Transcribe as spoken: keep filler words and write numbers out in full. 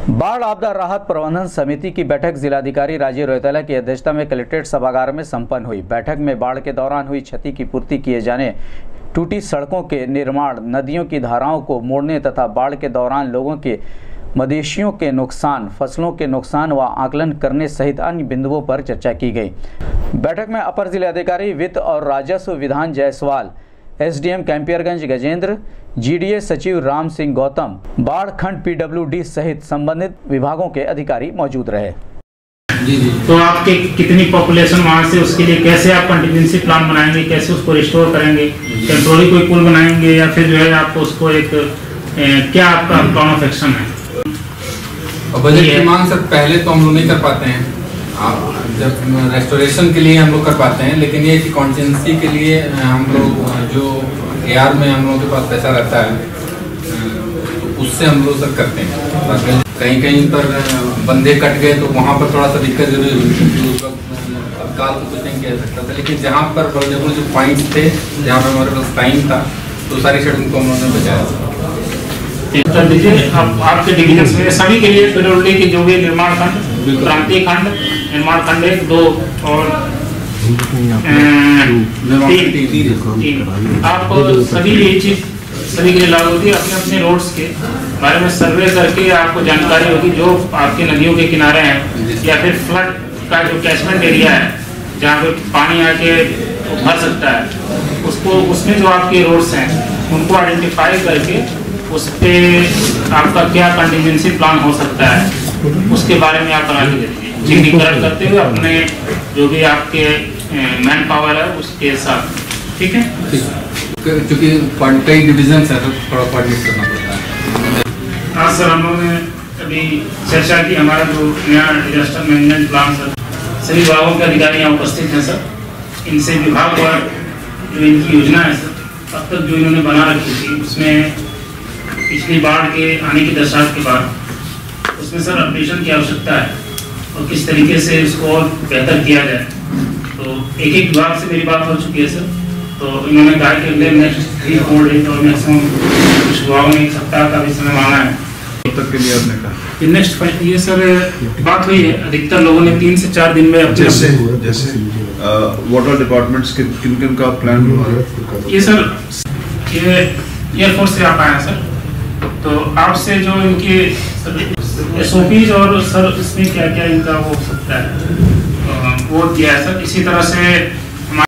बाढ़ आपदा राहत प्रबंधन समिति की बैठक जिलाधिकारी राजीव रौतेला की अध्यक्षता में कलेक्ट्रेट सभागार में संपन्न हुई। बैठक में बाढ़ के दौरान हुई क्षति की पूर्ति किए जाने, टूटी सड़कों के निर्माण, नदियों की धाराओं को मोड़ने तथा बाढ़ के दौरान लोगों के मवेशियों के नुकसान, फसलों के नुकसान व आकलन करने सहित अन्य बिंदुओं पर चर्चा की गई। बैठक में अपर जिलाधिकारी वित्त और राजस्व विधान जायसवाल, एसडीएम कैंपियरगंज गजेंद्र, जीडीए सचिव राम सिंह गौतम, बाढ़ खंड पीडब्ल्यूडी सहित संबंधित विभागों के अधिकारी मौजूद रहे। जी जी। तो आपके कितनी पॉपुलेशन वहाँ से, उसके लिए कैसे आप कंटिजेंसी प्लान बनाएंगे, कैसे उसको रिस्टोर करेंगे, टेम्पोररी कोई पुल बनाएंगे या फिर जो है आपको उसको एक ए, क्या आपका प्लान ऑफ एक्शन है? बजट की मांग सर पहले तो हम लोग नहीं कर पाते हैं, आप जब रेस्टोरेशन के लिए हम लोग कर पाते हैं, लेकिन ये कि कॉन्टिजेंसी के लिए हम लोग जो एआर में हम लोगों के पास पैसा रहता है तो उससे हम लोग सर करते हैं। कहीं कहीं पर बंदे कट गए तो वहाँ पर थोड़ा सा दिक्कत जरूरी हुई क्योंकि उस वक्त तत्काल तो कुछ नहीं किया सकता था, लेकिन जहाँ पर वल्नरेबल जो पॉइंट्स थे, जहाँ पर हमारे पास टाइम था, तो सारी सड़कों को हम लोगों ने बचाया। कर दीजिए आप, आपके डिवीजन में सभी के लिए पीडब्ल्यूडी की जो भी निर्माण खंड, क्रांति खंड, निर्माण खंड एक, दो और तीन, आप सभी ये चीज सभी के लिए लागू होती है। अपने अपने रोड्स के बारे में सर्वे करके आपको जानकारी होगी, जो आपके नदियों के किनारे हैं या फिर फ्लड का जो कैचमेंट एरिया है जहाँ पे पानी आके भर सकता है, उसको उसमें जो आपके रोड्स हैं उनको आइडेंटिफाई करके उस पे आपका क्या कंटिजेंसी प्लान हो सकता है उसके बारे में आप बना के दे दीजिए, चिन्हीकरण करते हुए अपने जो भी आपके मैन पावर है उसके साथ। ठीक है, क्योंकि कई डिवीजन है तो थोड़ा कोऑर्डिनेट करना पड़ता है। हाँ सर, हम लोगों ने अभी चर्चा की, हमारा जो नया डिजास्टर मैनेजमेंट प्लान सर, सभी विभागों के अधिकारी यहाँ उपस्थित हैं सर। इनसे विभाग वार जो इनकी योजना है सर, अब तक जो इन्होंने बना रखी थी उसमें पिछली बाढ़ के आने की दशा के बाद उसमें सर अपडेशन की आवश्यकता है और किस तरीके से इसको और बेहतर किया जाए। तो एक एक विभाग से मेरी बात हो चुकी है सर, तो इन्होंने कहा कि अगले नेक्स्ट थ्री फोर डेज और मैक्सिमम कुछ विभागों ने एक सप्ताह का भी समय मांगा है। तब तक के लिए आपने कहा नेक्स्ट ये सर बात हुई है, अधिकतर लोगों ने तीन से चार दिन में अपने जैसे जैसे वाटर डिपार्टमेंट्स के किन किन का प्लान हुआ है? ये सर ये एयरफोर्स से आप आए हैं सर, तो आपसे जो इनके एसओपीज और सर इसमें क्या क्या इनका वो हो सकता है वो दिया है सर। इसी तरह से